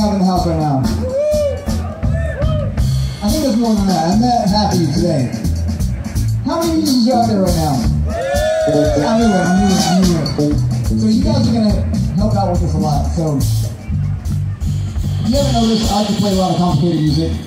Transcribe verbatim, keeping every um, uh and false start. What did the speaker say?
up in the house right now? I think there's more than that. I'm that happy today. How many musicians are out there right now? I knew it, I knew it, I knew it. So you guys are going to help out with this a lot. So, if you haven't noticed, I like to play a lot of complicated music.